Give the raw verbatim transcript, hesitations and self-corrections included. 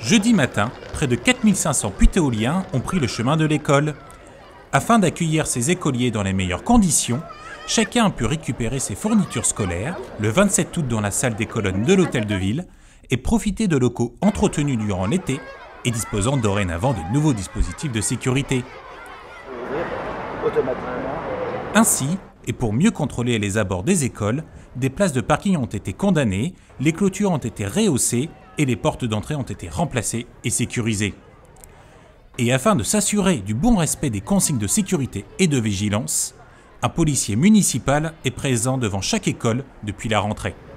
Jeudi matin, près de quatre mille cinq cents putéoliens ont pris le chemin de l'école. Afin d'accueillir ces écoliers dans les meilleures conditions, chacun a pu récupérer ses fournitures scolaires le vingt-sept août dans la salle des colonnes de l'hôtel de ville et profiter de locaux entretenus durant l'été et disposant dorénavant de nouveaux dispositifs de sécurité. Ainsi, et pour mieux contrôler les abords des écoles, des places de parking ont été condamnées, les clôtures ont été rehaussées et les portes d'entrée ont été remplacées et sécurisées. Et afin de s'assurer du bon respect des consignes de sécurité et de vigilance, un policier municipal est présent devant chaque école depuis la rentrée.